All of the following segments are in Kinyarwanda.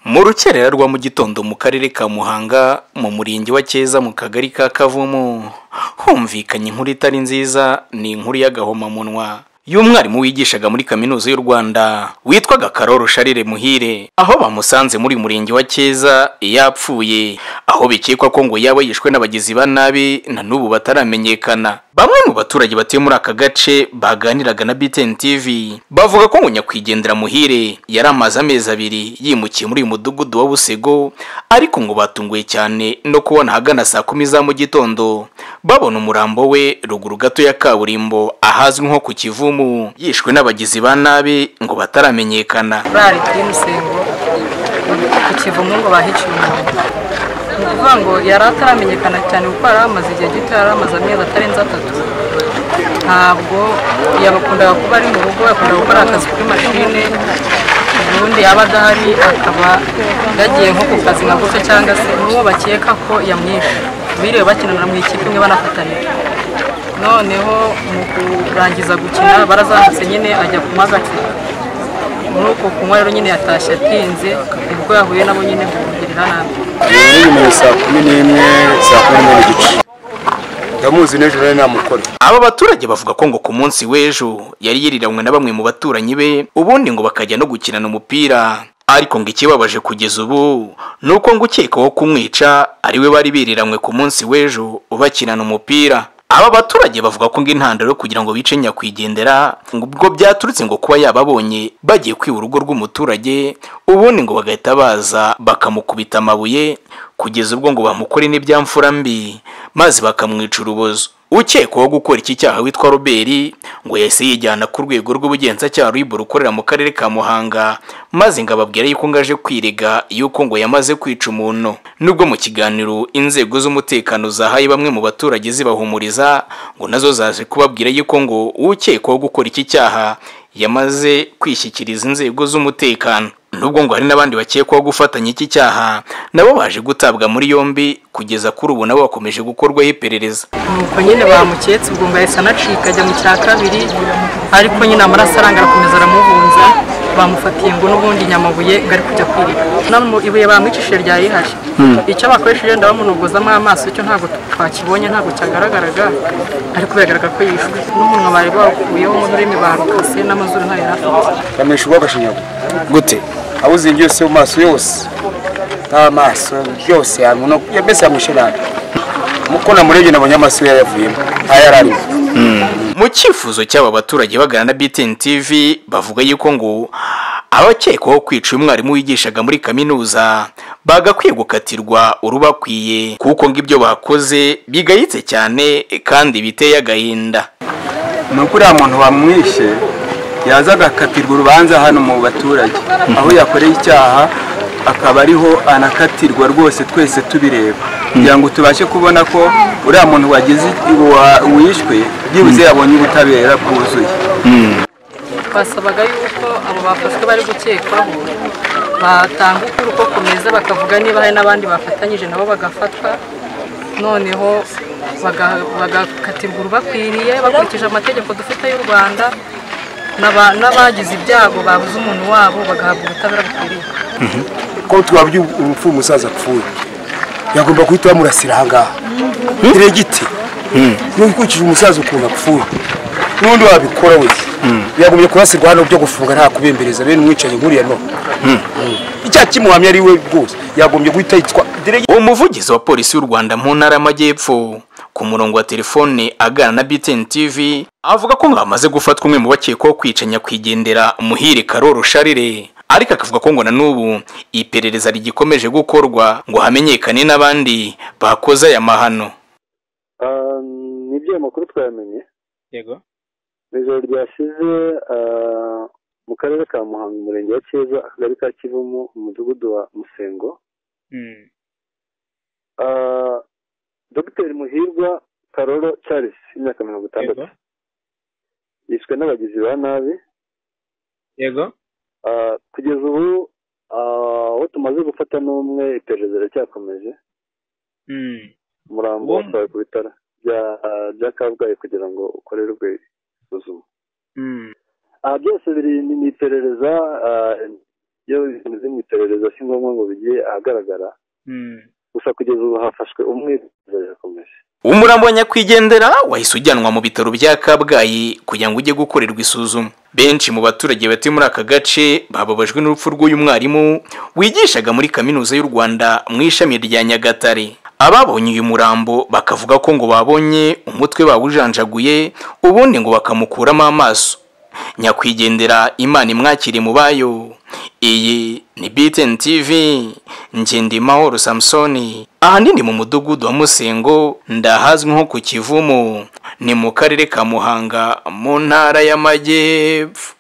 Mu rukerera rwa mu gitondo mu karere ka Muhanga mu murenge wa Cyeza mu kagari ka Kavumu humvikanye inkuru itari nziza, ni inkuru y'agahomamunwa y'umwarimu wigishaga muri kaminuza y'u Rwanda witwaga Karoro Charles Muhire, aho bamusanze muri murenge wa Cyeza yapfuye, aho bikekwa ko ngo yaba yishwe n'abagizi ba nabi na n'ubu bataramenyekana. Bamwe mu baturage batuye muri aka gace baganiraga na BTN TV bavuga ko ngo nyakwigendera Muhire yari amaze amezi 2 yimukiye muri uyu mudugudu wa Busego, ariko ngo batunguye cyane no kubona hagana saa 10 za mu gitondo babona umurambo we ruguru gato ya kaburimbo ahazwi nko ku Kivumu, yishwe n'abagizi ba nabi ngo bataramenyekana. Bari kuri Musengo ku Kivumu ngo bahiciye umuntu, ukuvuga ngo yari ataramenyekana cyane kuko yari amaze igihe gito, yari amaze amezi atarenze 3. Ntabwo yabakundaga kuba ari mu rugo, yakundaga gukora akazi kuri mashine, ubundi yaba adahari akaba yagiye nko ku kazi nka gutyo, cyangwa se n'uwo bakeka ko yamwishe biriwe bakinana mu ikipe imwe banafatanye. Noneho mu kurangiza gukina barazamutse nyine ajya kunywa agacupa, muri uko kunywa rero nyine yatashye atinze, ubwo yahuye nabo nyine kugirira nabi. Ni saa 11 saa 11 ndamuzi n'ejo namukora. Aba baturage bavuga ko ngo ku munsi w'ejo yari yiriranywe na bamwe mu baturanyi be, ubundi ngo bakajya no gukinana umupira, ariko ngo ikibabaje kugeza ubu nuko ngo ukekaho kumwica ari we bari biriranywe ku munsi w'ejo bakinana umupira. Aba baturage bavuga ko ngo intandaro kugira ngo bice nyakwigendera ngo ubwo byaturutse ngo kuba yababonye bagiye kwiba urugo rw'umuturage, ubundi ngo bagahita baza bakamukubita amabuye kugeza ubwo ngo bamukore n'ibyamfura mbi maze bakamwica urubozo. Ukekwaho gukora iki cyaha witwa Robert ngo yahise yijyana ku rwego rw'ubugenzacyaha RIB rukorera mu karere ka Muhanga, maze ngo ababwira yuko ngaje kwirega yuko ngo yamaze kwica umuntu. Nubwo mu kiganiro inzego z'umutekano zahaye bamwe mu baturage zibahumuriza, ngo nazo zaje kubabwira yuko ngo ukekwaho gukora iki cyaha yamaze kwishyikiriza inzego z'umutekano. Nubwo ngo hari n'abandi bakekwaho gufatanya iki cyaha nabo baje gutabwa muri yombi, kugeza kuri ubu nabo bakomeje gukorwaho iperereza. Nuko nyine bamuketse, ubwo ngo yahise anacika ajya mu cya kabiri, ariko nyine amaraso aranga arakomeza aramuhunza, bamufatiye ngo n'ubundi Nyamabuye ngo ari kujya kwirika. Ibuye bamwicishije ryayihari, icyo bakoresheje ndabamunogozamo amaso cyo ntabwo twakibonye, ntabwo cyagaragaraga, ariko bigaragara ko yishwe. N'umunwa bari bakuyeho mu rurimi barukase, n'amazuru ntayo yarafite. Bamwishe ugashinyagwa gute abuze byose mu maso yose, n'amaso yose yamuno yabese yamushirana mukona murebye nabonye amaso yavuyemo ayarari. Mu cyifuzo cy'aba baturage bagana na BTN TV bavuga yuko ngo abakekwaho kwica umwarimu wigishaga muri kaminuza bagakwiye gukatirwa urubakwiye, kuko ngo ibyo bakoze bigayitse cyane kandi biteye agahinda. Nuko uriya muntu bamwishe yaza agakatirwa urubanza hano mu baturage, aho yakoreye icyaha akaba ariho anakatirwa rwose, twese tubireba kugira ngo tubashe kubona ko uriya muntu wagize wishwe byibuze yabonye ubutabera bwuzuye. Twasabaga yuko abo bafashwe bari gukekwaho batanga ukuri uko kumeze, bakavuga niba hari n'abandi bafatanyije nabo bagafatwa, noneho bagakatirwa urubakwiriye bakurikije amategeko dufite y'u Rwanda, n'abagize ibyago babuze umuntu wabo bagahabwa ubutabera bukwiriye. Ko twabye umupfu umusaza apfuye yagomba guhita bamurasira ahangaha diregiti, n'ukurikije umusaza ukuntu apfuye n'undi wabikora wese yagomye kurasirwa hano byo gufunga nta kubembereza bene umwicaye nkuriya no icya kimuhamye ari we rwose yagombye guhita yitwa diregiti. Umuvugizi wa polisi y'u Rwanda mu ntara y'Amajyepfo ku murongo wa telefone agana na BTN TV avuga ko ngamaze gufatwa umwe mu bakekwaho kwica nyakwigendera Muhire Karoro Charles, ariko akavuga ko ngo na n'ubu iperereza rigikomeje gukorwa ngo hamenyekane n'abandi bakoze aya mahano. Nibyo makuru twamenye. Yego. Ijoro ryashize mu karere ka Muhanga umurenge wa Cyeza akagari ka Kivumu umudugudu wa Musengo. Dr. Muhirwa Karoro Charles imyaka 60 yishwe n'abagizi ba nabi. Yego. Kugeza ubu aho tumaze gufata n'umwe, iperereza ricyakomeje. Umurambo wasawe ku bitaro bya Kabgayi kugira ngo ukorerwe isuzuma. Byose biri ni iperereza iyo ibintu mu iperereza si ngombwa ngo bijye ahagaragara gusa kugeza ubu hafashwe umwe birakomeje. Umurambo wa nyakwigendera wahise ujyanwa mu bitaro bya Kabgayi kugira ngo ujye gukorerwa isuzuma. Benshi mu baturage batuye muri aka gace bababajwe n'urupfu rw'uyu mwarimu wigishaga muri kaminuza y'u Rwanda mu ishami rya Nyagatare. Ababonye uyu murambo bakavuga ko ngo babonye umutwe bawujanjaguye ubundi ngo bakamukuramo amaso. Nyakwigendera Imana imwakire mu bayo. Iyi ni BTN TV, Ngendimahoro Samsoni. Ahanini mu mudugudu wa Musengo, ndahazwi nko ku Kivumu, ni mu karere ka Muhanga mu ntara y'Amajyepfo.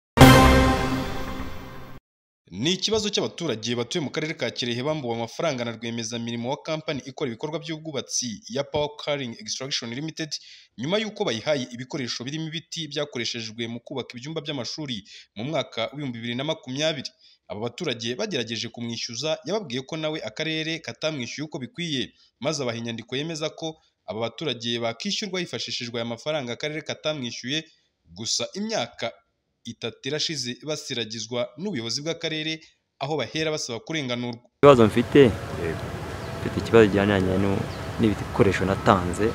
Ni ikibazo cy'abaturage batuye mu karere ka Kirehe bambuwe amafaranga na rwiyemezamirimo wa kampani ikora ibikorwa by'ubwubatsi ya Power Carrying Extraction Limited nyuma y'uko bayihaye ibikoresho birimo ibiti byakoreshejwe mu kubaka ibyumba by'amashuri mu mwaka wa 2020. Aba baturage bagerageje kumwishyuza yababwiye ko nawe akarere katamwishyuye uko bikwiye, maze abaha inyandiko yemeza ko aba baturage bakishyurwa hifashishijwe aya mafaranga akarere katamwishyuye. Gusa imyaka 3 irashize basiragizwa n'ubuyobozi bw'akarere aho bahera basaba kurenganurwa. Ibibazo mfite ikibazo kijyanye n'ibikoresho natanze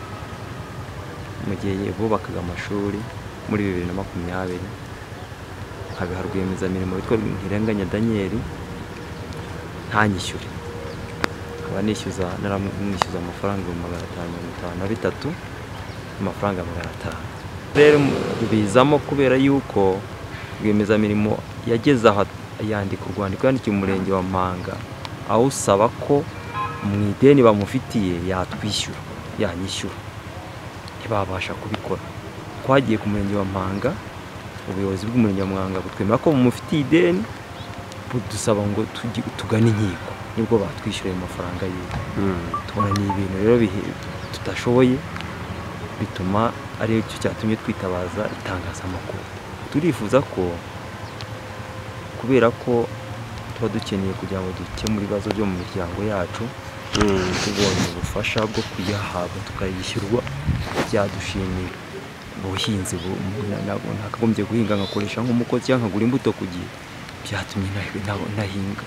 mu gihe bubakaga amashuri muri 2020, hagaha rwiyemezamirimo witwa Ntirenganya Daniel ntanyishyure, nkaba nishyuza amafaranga 553 amafaranga 500. Rero bizamo kubera yuko rwiyemezamirimo yageze aho yandika urwandiko yandikiye umurenge wa Mpanga aho usaba ko mu ideni bamufitiye yatwishyura yanyishyura, ntibabasha kubikora. Twagiye ku murenge wa Mpanga, ubuyobozi bw'umurenge wa Mpanga butwemera ko mufitiye ideni, budusaba ngo tugane inkiko nibwo batwishyura ayo mafaranga ye. Tubona ni ibintu rero tudashoboye, bituma ari cyo cyatumye twitabaza itangazamakuru. Turifuza ko kubera ko tuba dukeneye kugira ngo dukemure ibibazo byo mu miryango yacu, tubonye ubufasha bwo kuyahabwa tukayishyurwa byadushimiye. Ubuhinzi nakagombye guhinga ngakoresha nk'umukozi cyangwa nkagura imbuto ku gihe, byatumye nahinga.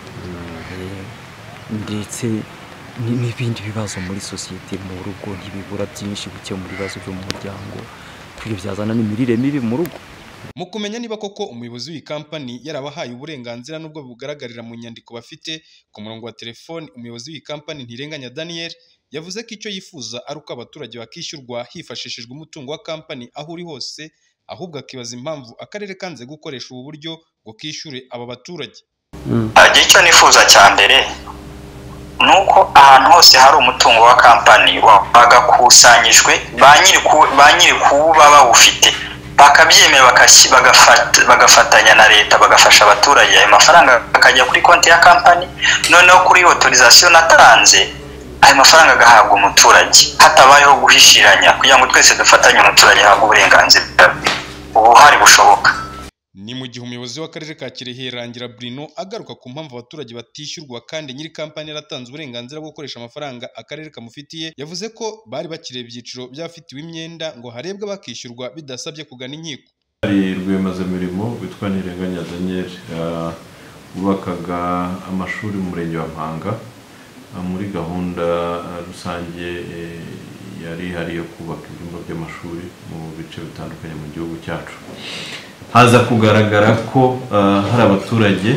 Ndetse n'ibindi bibazo muri sosiyete mu rugo ntibibura byinshi gukemura ibibazo byo mu muryango, twibyo byazana n'imirire mibi mu rugo. Mu kumenya niba koko umuyobozi w'iyi kampani yarabahaye uburenganzira nubwo bugaragarira mu nyandiko bafite, ku murongo wa telefoni umuyobozi w'iyi kampani Ntirenganya Daniel yavuze ko icyo yifuza ari uko abaturage bakishyurwa hifashishijwe umutungo wa kampani aho uri hose, ahubwo akibaza impamvu akarere kanze gukoresha ubu buryo ngo kishyure aba baturage. Icyo nifuza cya mbere nuko ahantu hose hari umutungo wa kampani wagakusanyijwe ba nyiri kuba bawufite bakabyemera bagafatanya na leta bagafasha abaturage, ayo mafaranga akajya kuri konti ya kampani, noneho kuri autorisation natanze ayo mafaranga agahabwa umuturage hatabayeho guhishiranya, kugira ngo twese dufatanye umuturage ahabwe uburenganzira ubuhari bushoboka. Ni mu gihe umuyobozi w'akarere ka Kirehe Rangira Bruno agaruka ku mpamvu abaturage batishyurwa kandi nyiri kampani yaratanze uburenganzira bwo gukoresha amafaranga akarere kamufitiye. Yavuze ko bari bakireba ibyiciro byafitiwe imyenda ngo harebwe bakishyurwa bidasabye kugana inkiko. Hari rwiyemezamirimo witwa Ntirenganya Daniel wubakaga amashuri mu murenge wa Mpanga muri gahunda rusange yari hari yo kubaka ibyumba by'amashuri mu bice bitandukanye mu gihugu cyacu. Haza kugaragara ko hari abaturage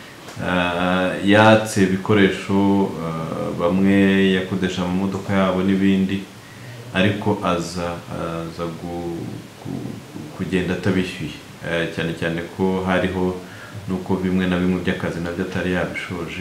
yatse ibikoresho, bamwe yakodesha mu modoka yabo n'ibindi, ariko aza kugenda atabishyuye, cyane cyane ko hariho nuko bimwe na bimwe by'akazi nabyo atari yabishoje.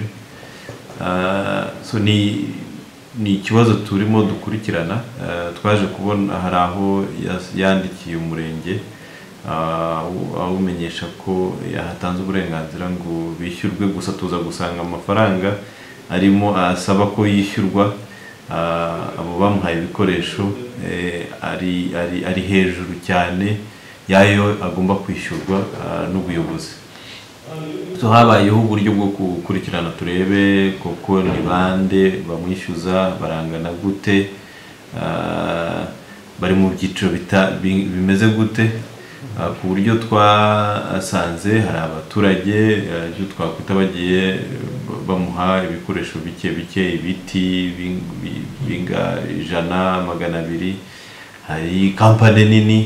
So ni ikibazo turimo dukurikirana. Twaje kubona hari aho yandikiye umurenge awumenyesha ko yahatanze uburenganzira ngo bishyurwe, gusa tuza gusanga amafaranga arimo asaba ko yishyurwa abo bamuhaye ibikoresho ari hejuru cyane yayo agomba kwishyurwa n'ubuyobozi. Habayeho uburyo bwo gukurikirana turebe koko ni bande bamwishyuza, barangana gute, bari mu byiciro bimeze gute. ku buryo twasanze hari abaturage ibyo twakwita bagiye bamuha ibikoresho bike bike, ibiti binga 100 200. Hari kampani nini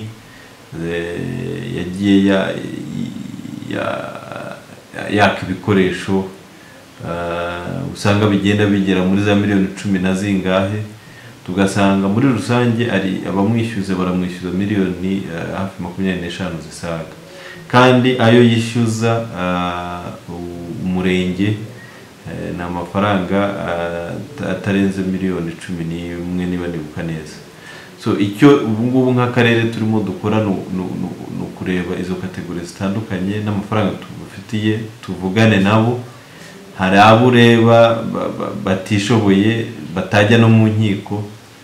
yagiye yaka ibikoresho usanga bigenda bigera muri za miliyoni 10 na zingahe, tugasanga muri rusange ari abamwishyuze baramwishyuza miliyoni hafi 25 zisaga, kandi ayo yishyuza umurenge ni amafaranga atarenze miliyoni 11 niba nibuka neza. So icyo ubu ngubu nk'akarere turimo dukora no kureba izo kategori zitandukanye n'amafaranga tubafitiye, tuvugane nabo. Hari abo ureba batishoboye batajya no mu nkiko,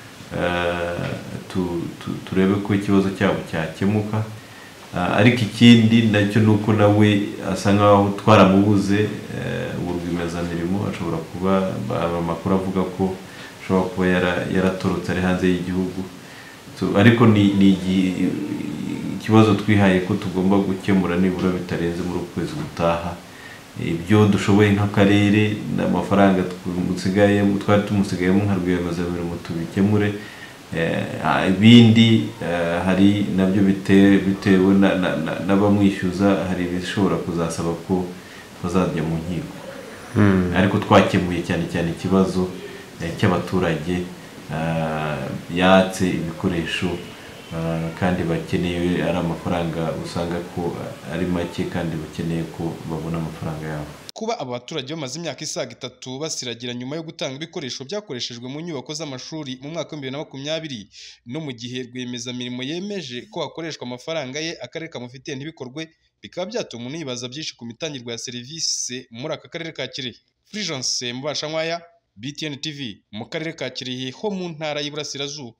turebe ko ikibazo cyabo cyakemuka. Ariko ikindi nacyo nuko nawe asa nkaho twaramubuze, urwiyemezamirimo ashobora kuba amakuru avuga ko ashobora kuba yaratorotse ari hanze y'igihugu. Ariko ni ikibazo twihaye ko tugomba gukemura nibura bitarenze muri ukwezi gutaha. Ibyo dushoboye nk'akarere n'amafaranga twari tumusigayemo nka rwiyemezamirimo tubikemure. Ibindi hari nabyo bitewe n'abamwishyuza, hari ibishobora kuzasaba ko bazajya mu nkiko. Ariko twakemuye cyane cyane ikibazo cy'abaturage yatse ibikoresho kandi bakeneye ari amafaranga usanga ko ari make, kandi bakeneye ko babona amafaranga yabo. Kuba aba baturage bamaze imyaka isaga 3 basiragira nyuma yo gutanga ibikoresho byakoreshejwe mu nyubako z'amashuri mu mwaka wa 2020, no mu gihe rwiyemezamirimo yemeje ko hakoreshwa amafaranga ye akarere kamufitiye ntibikorwe, bikaba byatuma umuntu yibaza byinshi ku mitangirwa ya serivisi muri aka karere ka Kirehe. Fulgence Mubashankwaya, BTN TV, mu karere ka Kirehe ho mu ntara y'Iburasirazuba.